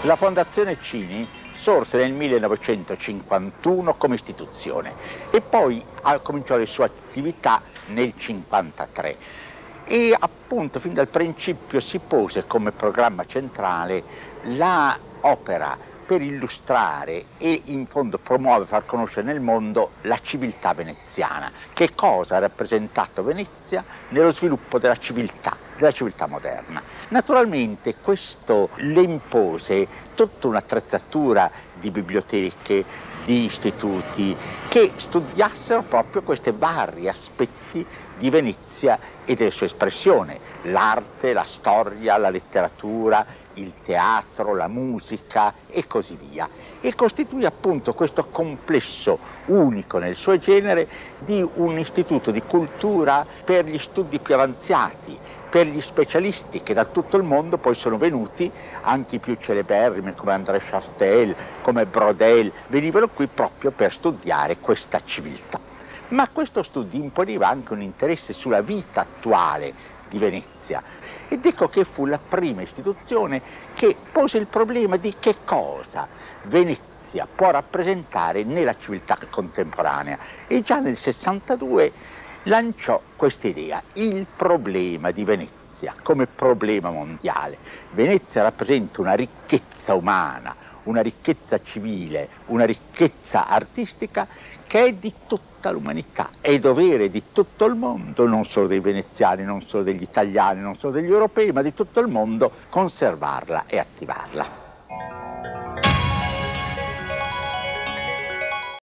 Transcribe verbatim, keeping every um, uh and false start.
La Fondazione Cini sorse nel millenovecentocinquantuno come istituzione e poi cominciò le sue attività nel cinquantatré e appunto fin dal principio si pose come programma centrale la opera per illustrare e in fondo promuovere, far conoscere nel mondo la civiltà veneziana. Che cosa ha rappresentato Venezia nello sviluppo della civiltà, della civiltà moderna. Naturalmente questo le impose tutta un'attrezzatura di biblioteche, di istituti che studiassero proprio questi vari aspetti di Venezia e delle sue espressioni, l'arte, la storia, la letteratura, il teatro, la musica e così via. E costituì appunto questo complesso unico nel suo genere di un istituto di cultura per gli studi più avanzati, per gli specialisti che da tutto il mondo poi sono venuti, anche i più celeberrimi come André Chastel, come Brodel, venivano qui proprio per studiare questa civiltà. Ma questo studio imponeva anche un interesse sulla vita attuale di Venezia ed ecco che fu la prima istituzione che pose il problema di che cosa Venezia può rappresentare nella civiltà contemporanea e già nel sessantadue lanciò questa idea, il problema di Venezia come problema mondiale. Venezia rappresenta una ricchezza umana, una ricchezza civile, una ricchezza artistica che è di tutta l'umanità, è dovere di tutto il mondo, non solo dei veneziani, non solo degli italiani, non solo degli europei, ma di tutto il mondo, conservarla e attivarla.